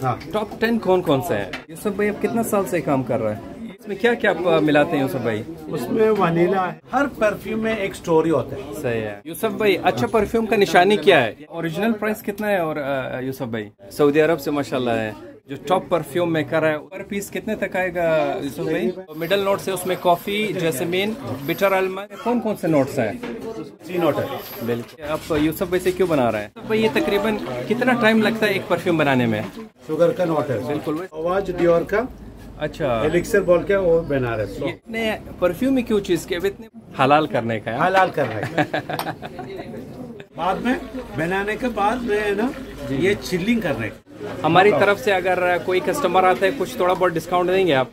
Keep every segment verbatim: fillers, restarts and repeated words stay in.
हाँ। Top ten कौन कौन से हैं? यूसुफ भाई अब कितना साल से काम कर रहा है? इसमें क्या क्या आप मिलाते हैं यूसुफ भाई? उसमें वनीला है। हर परफ्यूम में एक स्टोरी होता है। सही है। यूसुफ भाई अच्छा परफ्यूम का निशानी क्या है? ओरिजिनल प्राइस कितना है? और यूसुफ भाई सऊदी अरब से माशाल्लाह है जो टॉप परफ्यूम मेकर है, पर पीस कितने तक आएगा यूसुफ भाई? मिडल नोट से उसमें कॉफी, जैस्मीन, बिटर आलमंड, कौन कौन से नोट्स हैं? तीन नोट है। बिल्कुल। आप यूसुफ भाई से क्यों बना रहे हैं भाई? ये तकरीबन कितना टाइम लगता है एक परफ्यूम बनाने में? शुगर का नोट है। बिल्कुल। आवाज डियोर का अच्छा एलिक्सर बोल के वो बना रहे। इतने परफ्यूम ही क्यों चीज के? इतने हलाल करने का है। हलाल कर रहे बाद में बनाने के बाद में है ना ये चिल्लिंग कर रहे। हमारी तरफ से अगर कोई कस्टमर आता है कुछ थोड़ा बहुत डिस्काउंट देंगे आप?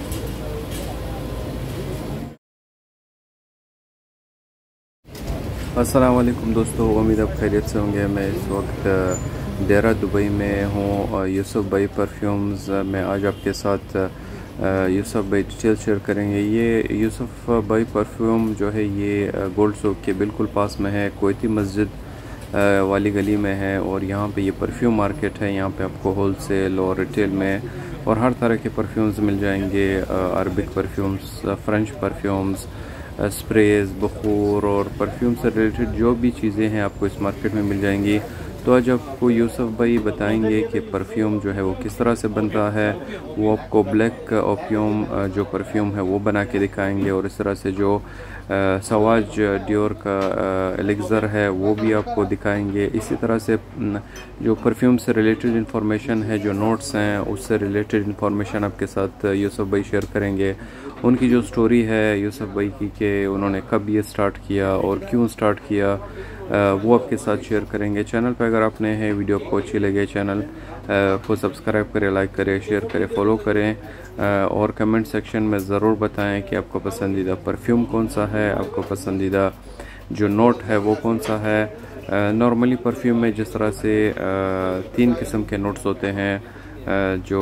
अस्सलाम वालेकुम दोस्तों, उम्मीद आप खैरियत से होंगे। मैं इस वक्त डेरा दुबई में हूँ। यूसुफ भाई परफ्यूम्स में आज आपके साथ यूसुफ भाई डिटेल शेयर करेंगे। ये यूसुफ भाई परफ्यूम जो है ये गोल्ड सौक के बिल्कुल पास में है, कोयती मस्जिद वाली गली में है। और यहाँ पे ये परफ्यूम मार्केट है। यहाँ पे आपको होलसेल और रिटेल में और हर तरह के परफ्यूम्स मिल जाएंगे। Arabic perfumes, French perfumes, sprays, बखूर और परफ्यूम से रिलेटेड जो भी चीज़ें हैं आपको इस मार्केट में मिल जाएंगी। तो आज आपको यूसुफ भाई बताएंगे कि परफ्यूम जो है वो किस तरह से बनता है। वो आपको ब्लैक ओपियम जो परफ्यूम है वो बना के दिखाएंगे और इस तरह से जो सवाज डियोर का एलिक्सर है वो भी आपको दिखाएंगे। इसी तरह से जो परफ्यूम से रिलेटेड इंफॉर्मेशन है, जो नोट्स हैं उससे रिलेटेड इंफॉर्मेशन आपके साथ यूसुफ भाई शेयर करेंगे। उनकी जो स्टोरी है यूसुफ भाई की कि उन्होंने कब ये स्टार्ट किया और क्यों स्टार्ट किया, वो आपके साथ शेयर करेंगे। चैनल पर अगर आपने हैं वीडियो को अच्छी लगे चैनल को सब्सक्राइब करें, लाइक करें, शेयर करें, फॉलो करें और कमेंट सेक्शन में ज़रूर बताएं कि आपका पसंदीदा परफ्यूम कौन सा है, आपको पसंदीदा जो नोट है वो कौन सा है। नॉर्मली परफ्यूम में जिस तरह से तीन किस्म के नोट्स होते हैं, जो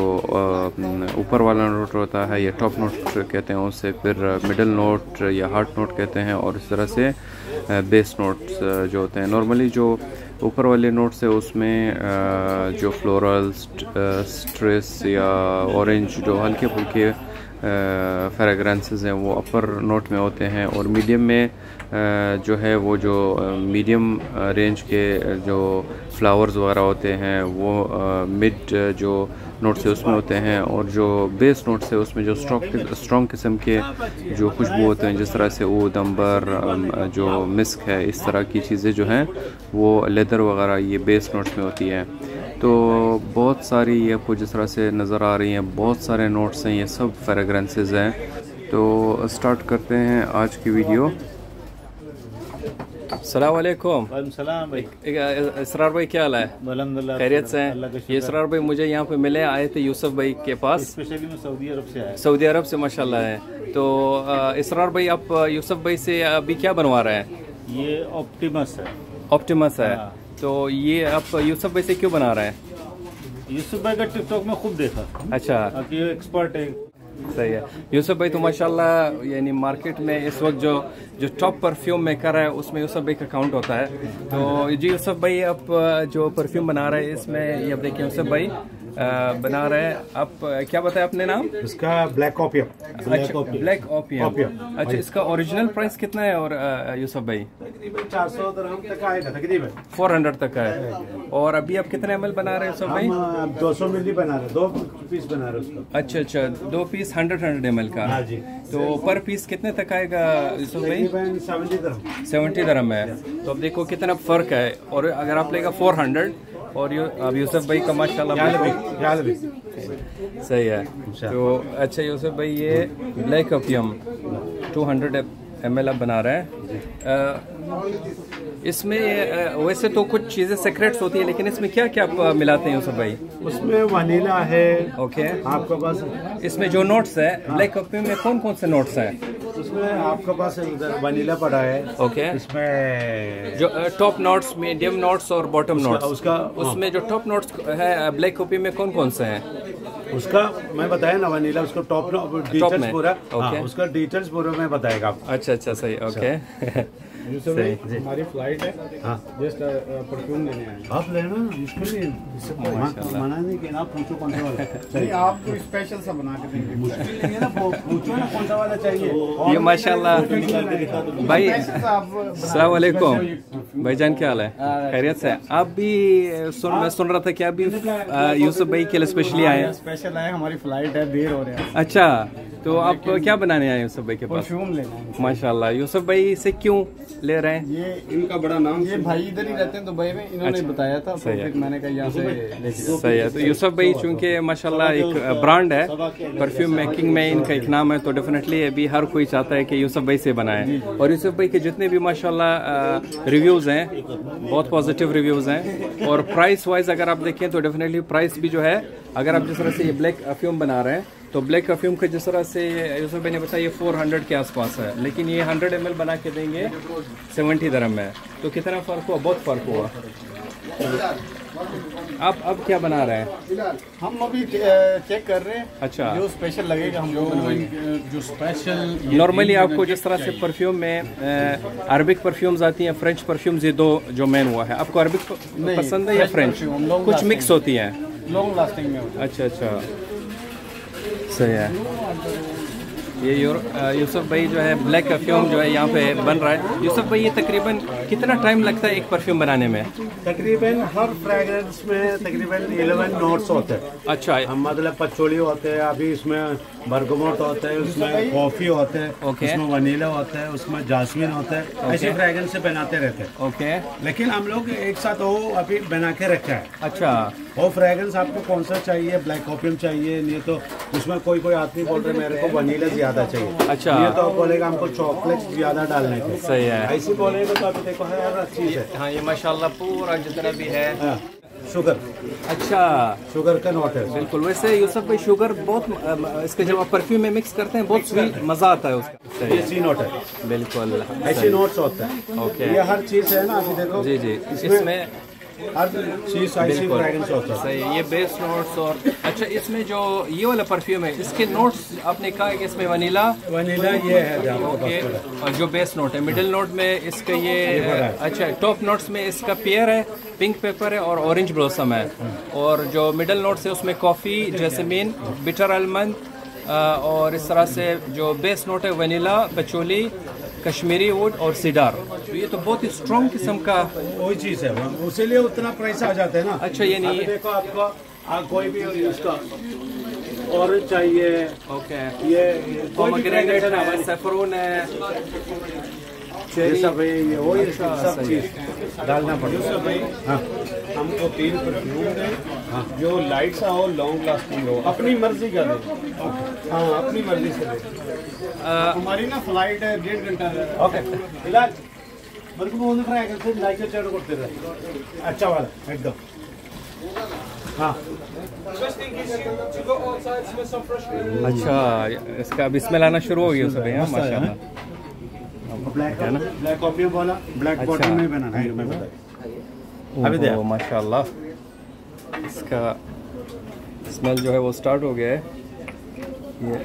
ऊपर वाला नोट होता है या टॉप नोट कहते हैं उसे, फिर मिडल नोट या हार्ट नोट कहते हैं, और इस तरह से बेस नोट्स जो होते हैं। नॉर्मली जो ऊपर वाले नोट्स है उसमें जो फ्लोरल, स्ट्रेस या ऑरेंज जो हल्के फुल्के फ्रेगरेंसेस हैं वो अपर नोट में होते हैं। और मीडियम में जो है वो जो मीडियम रेंज के जो फ्लावर्स वगैरह होते हैं वो मिड जो नोट्स है उसमें होते हैं। और जो बेस नोट्स है उसमें जो स्ट्रॉन्ग स्ट्रॉन्ग किस्म के जो खुशबू होते हैं, जिस तरह से ऊद, अंबर, जो मिस्क है, इस तरह की चीज़ें जो हैं वो लेदर वगैरह ये बेस नोट्स में होती है। तो बहुत सारी ये आपको जिस तरह से नज़र आ रही हैं बहुत सारे नोट्स हैं, ये सब फ्रेगरेंसेस हैं। तो स्टार्ट करते हैं आज की वीडियो। अस्सलाम वालेकुम। सलाम भाई। इसरार भाई क्या हाल है? अल्हम्दुलिल्लाह खैरियत से हैं? ये इसरार भाई मुझे यहाँ पे मिले, आए थे यूसुफ भाई के पास। स्पेशली मैं सऊदी अरब से आया। सऊदी अरब से माशाल्लाह है। तो इसरार भाई आप यूसुफ भाई से अभी क्या बनवा रहे हैं? ये ऑप्टिमस है। ऑप्टिमस है। तो ये आप यूसुफ भाई से क्यों बना रहे हैं? यूसुफ भाई का टिकटॉक में खूब देखा। अच्छा, ये एक्सपर्ट है। सही है। यूसुफ भाई तो माशाल्लाह यानी मार्केट में इस वक्त जो जो टॉप परफ्यूम मेकर है उसमें यूसुफ भाई का काउंट होता है। तो जी यूसुफ भाई आप जो परफ्यूम बना रहे हैं इसमें ये आप देखिए यूसुफ भाई बना रहे हैं। आप क्या बताया अपने नाम? इसका ब्लैक ओपियम। अच्छा, ब्लैक ओपियम। अच्छा, इसका ओरिजिनल प्राइस कितना है? और यूसुफ भाई तकरीबन चार सौ दिरहम तक आएगा, तकरीबन चार सौ तक है। और अभी आप कितने एमएल बना रहे हैं यूसुफ भाई? हम दो सौ मिली बना रहे, दो पीस बना रहे उसका। अच्छा अच्छा, दो पीस हंड्रेड हंड्रेड एमएल का। हाँ जी। तो पर पीस कितने तक आएगा यूसुफ भाई? सेवेंटी दिरहम। सेवेंटी दिरहम है। तो अब देखो कितना फर्क है। और अगर आप लेगा फोर हंड्रेड और यू अब यूसुफ भाई का माशाल्लाह सही है। तो अच्छा यूसुफ भाई ये black opium two hundred M L आप बना रहे हैं। इसमें वैसे तो कुछ चीजें सीक्रेट्स होती है, लेकिन इसमें क्या क्या आप मिलाते हैं यूसुफ भाई? उसमें वनीला है। ओके। आपके पास इसमें जो नोट्स है ब्लैक ओपियम में कौन कौन से नोट्स हैं? उसमें आपके पास वनीला पड़ा है। ओके। इसमें जो टॉप नोट्स, मीडियम नोट्स और बॉटम नोट्स, उसका उसमें जो टॉप नोट्स है ब्लैक ओपियम में कौन कौन से हैं? उसका मैं बताया ना वनीला, उसको टॉप डिटेल्स पूरा। ओके। उसका डिटेल्स पूरा मैं बताएगा आपको। अच्छा अच्छा, सही। ओके। यूसुफ भाई, हमारी फ्लाइट है, हाँ जस्ट परफ्यूम लेने आए हैं। आप लेना इसके लिए, इससे मना नहीं कि आप पूछो कौन सा वाला नहीं, आपको स्पेशल सा बना के देंगे। मुश्किल नहीं है ना, पूछो ना कौन सा वाला चाहिए। ये माशाल्लाह भाई। अस्सलाम वालेकुम भाईजान, क्या हाल है? खैरियत से? आप भी सुन मैं सुन रहा था कि आप भी यूसुफ भाई के लिए स्पेशली आए हैं। स्पेशल आए, हमारी फ्लाइट है, देर हो रहा है। अच्छा, तो आप क्या बनाने आए यूसुफ भाई के पास? परफ्यूम लेना है माशाल्लाह। यूसुफ भाई से क्यों ले रहे हैं? ये इनका बड़ा नाम, ये भाई इधर ही रहते हैं दुबई में, इन्होंने बताया था, तो फिर मैंने कहा यहाँ से लेके। सही है। तो यूसुफ भाई चूंकि माशाल्लाह एक ब्रांड है, परफ्यूम मेकिंग में इनका एक नाम है, तो डेफिनेटली अभी हर कोई चाहता है कि यूसुफ भाई से बनाए। और यूसुफ भाई के जितने भी माशाल्लाह रिव्यूज़ हैं बहुत पॉजिटिव रिव्यूज़ हैं। और प्राइस वाइज अगर आप देखें तो डेफिनेटली प्राइस भी जो है, अगर आप जिस तरह से ये ब्लैक परफ्यूम बना रहे हैं तो ब्लैक परफ्यूम का जिस तरह से यूसुफ भाई ने बताया ये चार सौ के आसपास है, लेकिन ये सौ एम एल बना के देंगे सत्तर दरम में। तो कितना फ़र्क हुआ? बहुत फ़र्क हुआ। आप अब क्या बना रहे हैं? हम अभी चेक कर रहे हैं। अच्छा, जो स्पेशल लगेगा हम लोग जो स्पेशल। नॉर्मली आपको जिस तरह से परफ्यूम में अरबिक परफ्यूम्स आती हैं, फ्रेंच परफ्यूम्स, ये दो जो मेन हुआ है। आपको अरबिक पसंद है या फ्रेंच? कुछ मिक्स होती हैं, लॉन्ग लास्टिंग में होता है। अच्छा अच्छा, सही है। ये यूसुफ भाई जो है ब्लैक परफ्यूम जो है यहाँ पे बन रहा है। यूसुफ भाई ये तकरीबन कितना टाइम लगता है एक परफ्यूम बनाने में? तकरीबन हर फ्रेग्रेंस में तकरीबन ग्यारह नोट्स होते हैं। अच्छा, हम मतलब पचोली होते हैं, अभी इसमें बर्गमोट होते हैं, उसमें कॉफी होते हैं, ओके, उसमें वनीला होता है, उसमें जासमीन होता है, ऐसे फ्रेग्रेंस से बनाते रहते हैं। ओके, लेकिन हम लोग एक साथ वो अभी बना के रखा है। अच्छा, वो फ्रेग्रेंस आपको कौन सा चाहिए? ब्लैक ओपियम चाहिए, नहीं तो उसमें कोई कोई आदमी बोल रहे मेरे को वनीला ज्यादा चाहिए। अच्छा, ये तो बोलेगा हमको चॉकलेट ज्यादा डालने को। सही है। ऐसे बोलेगा तो अभी देखो है हर चीज है। हाँ, ये माशाल्लाह पूरा जितना भी है। हाँ, शुगर, अच्छा, शुगर का नोट है बिल्कुल। वैसे यूसुफ भाई शुगर बहुत इसके जब आप परफ्यूम में मिक्स करते हैं बहुत स्वीट मजा आता है उसका। ये सी नोट है, बिल्कुल ऐसे नोट्स होता है। ओके, ये हर चीज है ना, अभी देखो जी जी, इसमें हर चीज ऐसी फ्रेग्रेंस होता है। सही, ये बेस नोट्स। और अच्छा, इसमें जो ये वाला परफ्यूम है इसके नोट्स आपने कहा कि इसमें वनीला वनीला ये है। ओके, और जो बेस नोट है मिडिल नोट में इसका ये, अच्छा, टॉप नोट्स में इसका पियर है, पिंक पेपर है और ऑरेंज ब्लॉसम है। और जो मिडिल नोट्स है उसमें कॉफ़ी, जैस्मीन, बिटर आलमंड, और इस तरह से जो बेस नोट है वनीला, पचोली, कश्मीरी वुड और सीडार। तो ये तो बहुत ही स्ट्रॉन्ग किस्म का वही चीज है, उसीलिए उतना प्राइस आ जाता है ना। अच्छा, ये नहीं है। देखो आपको आ, कोई भी इसका ऑरेंज चाहिए, ओके, ये पोमेग्रेनेट है, सैफरन है, ये सब है, ये वही सब चीज डालना पड़ेगा। हाँ, हमको तीन परफ्यूम दें जो लाइट सा हो, लॉन्ग लास्टिंग हो, अपनी मर्जी का दे। हाँ, अपनी मर्जी से दे। हमारी ना फ्लाइट है डेढ़ घंटा है। ओके, इलाज मेरे को बोलने फ्राई करते लाइक के चैट करते रहे, अच्छा वाला एकदम। हाँ, अच्छा, इसका अब इसमें लाना शुरू हो गया सब यहाँ माशाल्लाह। ब्लैक है ना, ब्लैक कॉफी वाला, ब्लैक बॉटल में बनाना है, मैं बता अभी देखो माशाल्लाह इसका स्मेल जो है वो स्टार्ट हो गया है। ये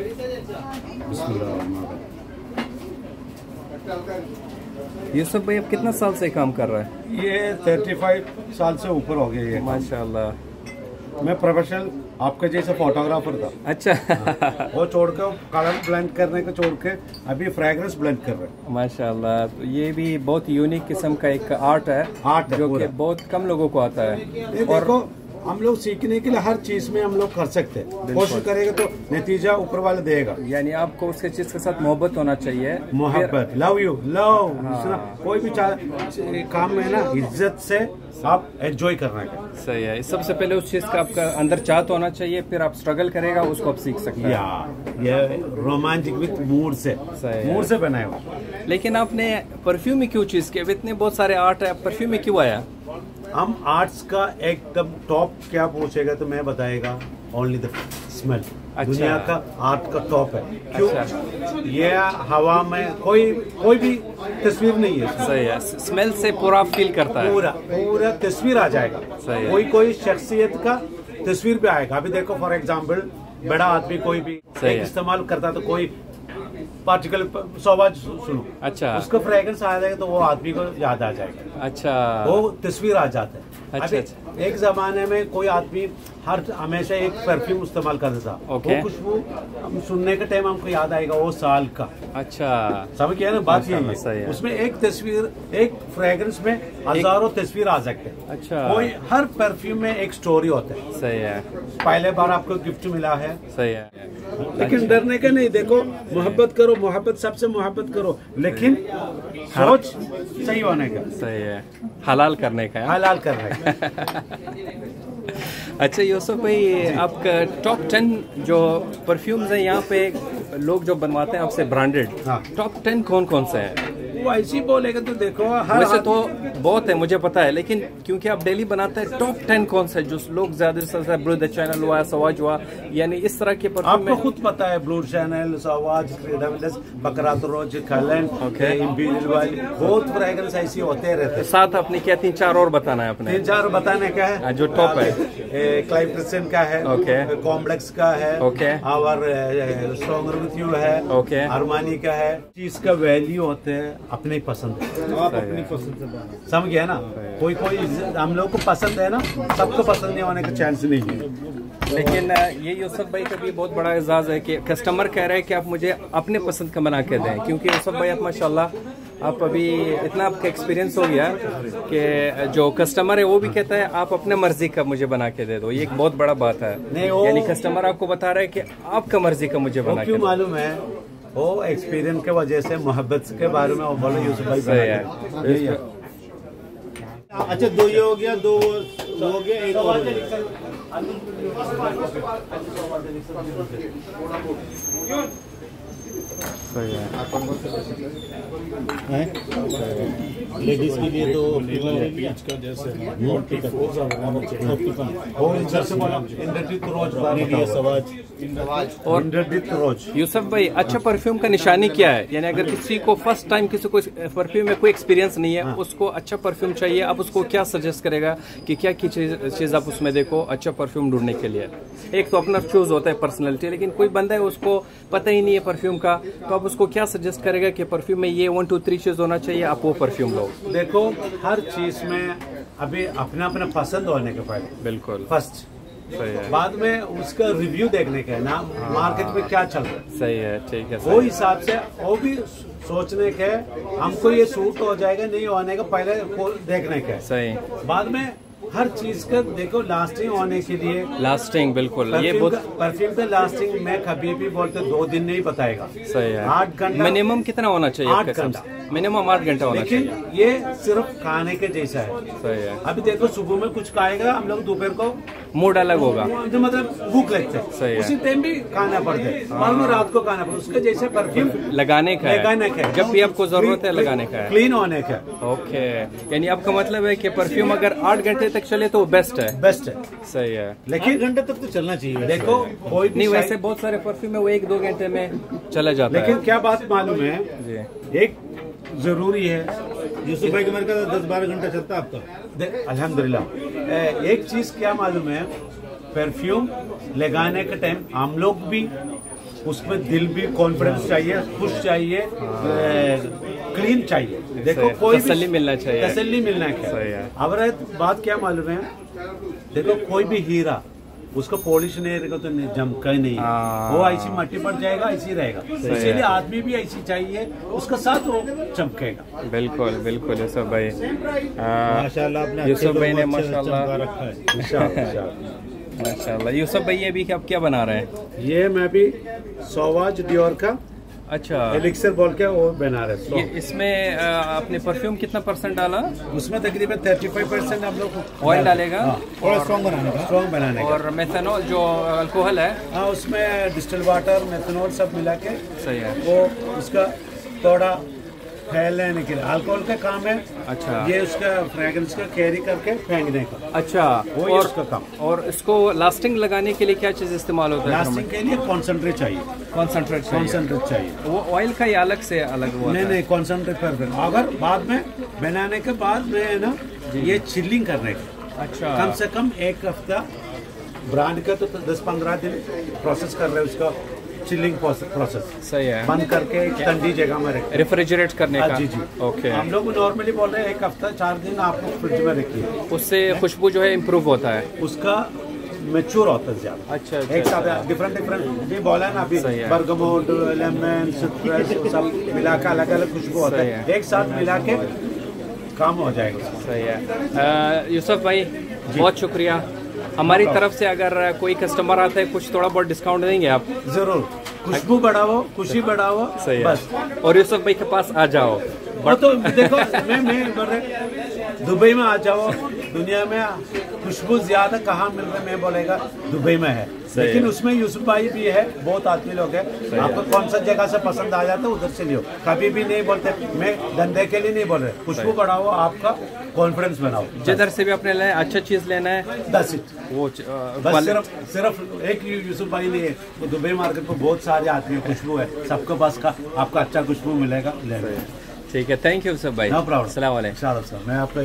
यूसुफ भाई अब कितना साल से काम कर रहा है? ये पैंतीस साल से ऊपर हो गया ये माशाल्लाह। मैं प्रोफेशनल आपके जैसे फोटोग्राफर था। अच्छा, हाँ, वो छोड़ के कलर ब्लेंड करने को छोड़ के अभी फ्रेग्रेंस ब्लेंड कर रहे हैं। माशाल्लाह। तो ये भी बहुत यूनिक किस्म का एक आर्ट है, आर्ट है जो कि पूरा। बहुत कम लोगों को आता है। ये और देखो हम लोग सीखने के लिए हर चीज में हम लोग कर सकते हैं, कोशिश करेंगे तो नतीजा ऊपर वाला देगा। यानी आपको उसके चीज के साथ मोहब्बत होना चाहिए, मोहब्बत, लव यू लव। कोई भी काम में ना इज्जत से आप एंजॉय करना है। सही है। सबसे पहले उस चीज का आपका अंदर चाहत होना चाहिए, फिर आप स्ट्रगल करेगा उसको आप सीख सकते हैं। या ये रोमांटिक विद मूड से, मूड से बनाया हुआ। लेकिन आपने परफ्यूम में क्यों चीज किया? इतने बहुत सारे आर्ट है, परफ्यूम में क्यों आया? हम आर्ट्स का एकदम टॉप क्या पूछेगा तो मैं बताएगा ओनली द स्मेल। अच्छा। दुनिया का आर्ट का टॉप है। क्यों? अच्छा। ये हवा में कोई कोई भी तस्वीर नहीं है। सही है। स्मेल से पूरा फील करता है, पूरा पूरा तस्वीर आ जाएगा। सही है। कोई कोई शख्सियत का तस्वीर भी आएगा। अभी देखो फॉर एग्जाम्पल बड़ा आदमी कोई भी इस्तेमाल करता तो कोई पार्टिकल सौवाज सुनो, अच्छा उसका फ्रेगरेंस आ जाएगा तो वो आदमी को याद आ जाएगा, अच्छा वो तस्वीर आ जाता है। अच्छा, अभी अच्छा। एक जमाने में कोई आदमी हर हमेशा एक परफ्यूम इस्तेमाल करता था, ओके। वो खुशबू हम सुनने के टाइम हमको याद आएगा वो साल का, अच्छा समझ गया ना बात सही यही है। है। उसमें एक तस्वीर, एक फ्रेग्रेंस में हजारों तस्वीर आ सकते हैं। अच्छा। कोई हर परफ्यूम में एक स्टोरी होता है। सही है, पहले बार आपको गिफ्ट मिला है, सही है, लेकिन डरने का नहीं, देखो मोहब्बत करो, मोहब्बत सबसे मोहब्बत करो, लेकिन सोच सही होने का, सही है, हलाल करने का है। हलाल करने का। अच्छा यूसुफ भाई, आपका टॉप टेन जो परफ्यूम्स हैं यहाँ पे लोग जो बनवाते हैं आपसे ब्रांडेड, हाँ। टॉप टेन कौन कौन से हैं? वो ऐसी बोलेगा तो देखो हर वैसे तो बहुत है मुझे पता है, लेकिन क्योंकि आप डेली बनाते हैं, टॉप टेन कौन सा है जो लोग ज्यादा से ज्यादा, ब्लू द चैनल हुआ, सवाज हुआ, यानी इस तरह के परफ्यूम आपको में? खुद पता है ब्लू चैनल, सवाज, क्रेडाविलस, बकरात रोज, खलन, ओके। इंपीरियल वाली, बहुत फ्रेग्रेंस ऐसी होते रहते हैं। साथ आपने क्या तीन चार और बताना है अपने? तीन चार बताने का है, हाँ, जो टॉप है। क्लाइव क्रिस्टियन का है, ओके। कॉम्प्लेक्स का है, ओके। और स्ट्रॉन्गर विथ यू है, ओके। अरमानी का है। चीज का वैल्यू होते हैं अपने ही पसंद है, आप अपनी पसंद से बनाओ। समझ गया ना। कोई कोई हम लोग को पसंद है ना, सबको पसंद नहीं होने का चांस नहीं है। लेकिन अ, ये यूसुफ भाई का भी बहुत बड़ा एजाज है कि कस्टमर कह रहे हैं कि आप मुझे अपने पसंद का बना के दें, क्योंकि यूसुफ भाई आप माशाल्लाह आप अभी इतना आपका एक्सपीरियंस हो गया कि जो कस्टमर है वो भी कहता है आप अपने मर्जी का मुझे बना के दे दो। ये एक बहुत बड़ा बात है, नहीं, वो- यानी कस्टमर आपको बता रहा है कि आपका मर्जी का मुझे वो बना के क्यों दो। मालूम है, वो एक्सपीरियंस के वजह से, मोहब्बत के बारे में वो बोलो यूसुफ भाई सही है। बना के। यही है। अच्छा, दो ये हो गया, दो वो हो गया, एक और हो गया। सही है। लेडीज के लिए तो बीच का जैसे मोटी का वो इधर से बोलो, इंद्रजीत रोज मीडिया सवाज और इंद्रजीत रोज। यूसुफ भाई, अच्छा परफ्यूम का निशानी क्या है? यानी अगर किसी को फर्स्ट टाइम किसी को परफ्यूम में कोई एक्सपीरियंस नहीं है, उसको अच्छा परफ्यूम चाहिए, आप उसको क्या सजेस्ट करेगा कि क्या की चीज आप उसमें देखो अच्छा परफ्यूम ढूंढने के लिए? एक तो अपना चूज होता है पर्सनैलिटी, लेकिन कोई बंदा है उसको पता ही नहीं है परफ्यूम का, तो आप उसको क्या सजेस्ट करेगा कि परफ्यूम में ये वन टू थ्री चीज होना चाहिए, आप वो परफ्यूम लो? देखो हर चीज में अभी अपना अपना पसंद होने के पहले बिल्कुल फर्स्ट, सही है, बाद में उसका रिव्यू देखने का है ना, मार्केट में क्या चल रहा है, सही है, ठीक है, वो सही। हिसाब से वो भी सोचने के, हमको ये सूट हो जाएगा नहीं होने का पहले वो देखने का है। सही, बाद में हर चीज का देखो लास्टिंग होने के लिए, लास्टिंग बिल्कुल, ये परफ्यूम बहुत का, परफ्यूम का लास्टिंग में कभी भी बोलते दो दिन नहीं बताएगा, सही है। आठ घंटा मिनिमम कितना होना चाहिए? आठ आपके घंटा। साथ मिनिमम आठ घंटा होना लेकिन चाहिए। ये सिर्फ खाने के जैसा है। सही है, अभी देखो सुबह में कुछ खाएगा, हम लोग दोपहर को मूड अलग होगा। तो मतलब भूख लगता सही है, है। उसी टाइम भी खाना पड़ता है, और में रात को खाना पड़ता है, उसके जैसे परफ्यूम लगाने का लगाने है, का है, जब भी आपको जरूरत है लगाने का है। क्लीन होने का ओके, यानी आपका मतलब है कि परफ्यूम अगर आठ घंटे तक चले तो बेस्ट है। बेस्ट है। सही है, लेकिन घंटे तक तो चलना चाहिए। देखो कोई भी नहीं वैसे शायद- बहुत सारे परफ्यूम है वो एक दो घंटे में चला जाता लेकिन है। क्या बात मालूम है, जी, एक जरूरी है, यूसुफ भाई के मेरे का दस बारह घंटा चलता है आपका। दे- अल्हम्दुलिल्लाह। ए, एक चीज क्या मालूम है, परफ्यूम लगाने के टाइम हम लोग भी उसमें दिल भी कॉन्फिडेंस चाहिए, खुश चाहिए, क्लीन चाहिए। देखो सही, कोई भी तसल्ली मिलना चाहिए। तसल्ली मिलना सही है। है। अब रहे बात क्या मालूम है, देखो कोई भी हीरा उसका पॉलिश नहीं रहेगा तो नहीं, जमका ही नहीं है, हाँ। वो ऐसी मट्टी पड़ जाएगा, ऐसी रहेगा। इसीलिए आदमी भी ऐसी चाहिए, उसका साथ वो चमकेगा। बिल्कुल बिल्कुल यूसुफ भाई, आ, माशाल्लाह आपने यूसुफ भाई ने अच्छे लोगों को अच्छे माशाल्लाह चमका रखा है। इंशाअल्लाह, इंशाअल्लाह। माशाल्लाह। यूसुफ भाई ये भी आप क्या बना रहे हैं? ये मैं भी सौवाज डियोर का अच्छा, एलिक्सर बोल के वो बना रहे ये हैं। इसमें आ, आपने परफ्यूम कितना परसेंट डाला? उसमें तकरीबन पैंतीस परसेंट हम लोग ऑयल डालेगा थोड़ा स्ट्रॉन्ग बनाने का। स्ट्रॉन्ग बनाने का। और मेथनॉल जो अल्कोहल है। हाँ, उसमें डिस्टिल वाटर, मेथनॉल सब मिला के सही है, वो उसका थोड़ा फैलने के लिए अल्कोहल का काम है। अच्छा। ये उसका फ्रेग्रेंस का कैरी करके फेंकने का, अच्छा। वो ही और उसका काम। और इसको लास्टिंग लगाने के लिए क्या चीज इस्तेमाल होता है? लास्टिंग के लिए कॉन्सेंट्रेट चाहिए, कॉन्सेंट्रेट कॉन्सेंट्रेट चाहिए। वो ऑयल का ही अलग से अलग हुआ नहीं नहीं, कॉन्सेंट्रेट कर, अगर बाद में बनाने के बाद में है ना, ये चिल्लिंग करने का अच्छा, कम से कम एक हफ्ता, ब्रांड का तो दस पंद्रह दिन प्रोसेस कर रहे हैं उसका, चिलिंग प्रोसेस। सही है। बंद करके ठंडी जगह में रखें, रेफ्रिजरेट करने का। जी जी। ओके। हम लोग नॉर्मली बोल रहे हैं एक हफ्ता चार दिन आप लोग फ्रिज में रखिए, उससे खुशबू जो है इम्प्रूव होता है, उसका मैच्योर होता है ज्यादा। अच्छा, एक साथ डिफरेंट डिफरेंट ये बोला है ना अभी, बर्गमोट, लेमन, सिट्रस सब मिला के अलग अलग खुशबू होता है, एक साथ मिला के काम हो जाएगा। सही है। यूसुफ भाई बहुत शुक्रिया। हमारी तरफ से अगर कोई कस्टमर आता है कुछ थोड़ा बहुत डिस्काउंट देंगे आप? जरूर, खुशबू बढ़ाओ, खुशी बढ़ाओ। सही है। बस। और यूसुफ भाई के पास आ जाओ। वो तो देखो मैं मैं बोल रहे दुबई में आ जाओ, दुनिया में खुशबू ज्यादा कहाँ मिल रहा है, मैं बोलेगा दुबई में है, लेकिन उसमें यूसुफ भाई भी है, बहुत आदमी लोग है, आपको कौन सा जगह से पसंद आ जाता है उधर से लियो। कभी भी नहीं बोलते मैं धंधे के लिए नहीं बोल रहे, खुशबू बढ़ाओ, आपका कॉन्फिडेंस बनाओ। जिधर से भी अपने लेना अच्छा चीज लेना है, दस इट वो बस सिर्फ सिर्फ एक यूसुफ भाई नहीं है, तो दुबई मार्केट में बहुत सारे आदमी खुशबू है, सबके पास का आपका अच्छा खुशबू मिलेगा, ले। ठीक है, थैंक यू सब भाई। No problem. अस्सलाम वालेकुम। शाबाश सर, मैं आपको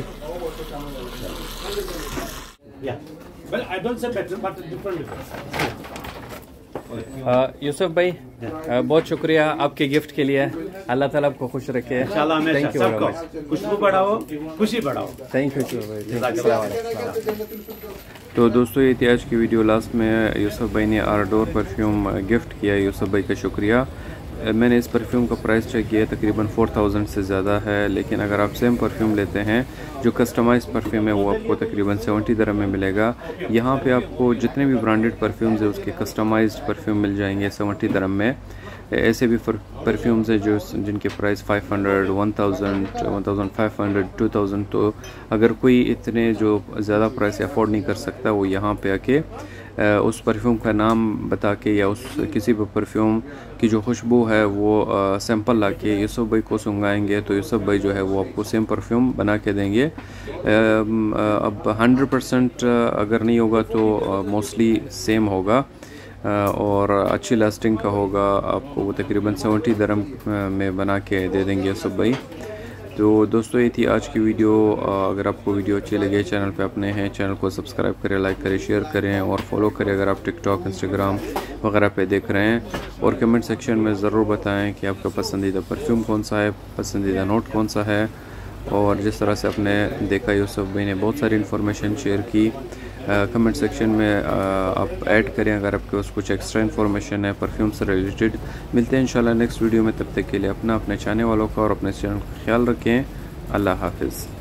यूसुफ भाई बहुत शुक्रिया आपके गिफ्ट के लिए। अल्लाह ताला आपको खुश रखे। इंशाल्लाह हमेशा सबको खुशबू बढ़ाओ, खुशी बढ़ाओ। थैंक यू भाई। तो दोस्तों ये थी आज की वीडियो। लास्ट में यूसुफ भाई ने आरडोर परफ्यूम गिफ्ट किया, यूसुफ भाई का शुक्रिया। मैंने इस परफ्यूम का प्राइस चेक किया, तकरीबन फोर थाउजेंड से ज़्यादा है, लेकिन अगर आप सेम परफ्यूम लेते हैं जो कस्टमाइज्ड परफ्यूम है वो आपको तकरीबन सेवेंटी दिरहम में मिलेगा। यहाँ पे आपको जितने भी ब्रांडेड परफ्यूम्स है उसके कस्टमाइज्ड परफ्यूम मिल जाएंगे सेवेंटी दिरहम में। ऐसे भी परफ्यूम्स हैं जो जिनके price five hundred, one thousand, one thousand five hundred, two thousand. तो अगर कोई इतने जो ज़्यादा प्राइस अफोर्ड नहीं कर सकता वो यहाँ पे आके उस परफ्यूम का नाम बता के या उस किसी भी परफ्यूम की जो खुशबू है वो सैंपल ला के यूसुफ भाई को सुंगाएंगे, तो यूसुफ भाई जो है वो आपको सेम परफ्यूम बना के देंगे। अब हंड्रेड परसेंट अगर नहीं होगा तो मोस्टली सेम होगा और अच्छी लास्टिंग का होगा। आपको वो तकरीबन सेवेंटी दिरहम में बना के दे देंगे यूसुफ भाई। तो दोस्तों ये थी आज की वीडियो। अगर आपको वीडियो अच्छी लगे, चैनल पे अपने हैं, चैनल को सब्सक्राइब करें, लाइक करें, शेयर करें और फॉलो करें अगर आप टिकटॉक, इंस्टाग्राम वगैरह पे देख रहे हैं। और कमेंट सेक्शन में ज़रूर बताएं कि आपका पसंदीदा परफ्यूम कौन सा है, पसंदीदा नोट कौन सा है। और जिस तरह से आपने देखा यूसुफ भाई ने बहुत सारी इन्फॉर्मेशन शेयर की, कमेंट सेक्शन में आ, आप ऐड करें अगर आपके पास कुछ एक्स्ट्रा इन्फॉर्मेशन है परफ्यूम से रिलेटेड। मिलते हैं इंशाल्लाह नेक्स्ट वीडियो में, तब तक के लिए अपना, अपने चाहने वालों का और अपने चैनल का ख्याल रखें। अल्लाह हाफिज़।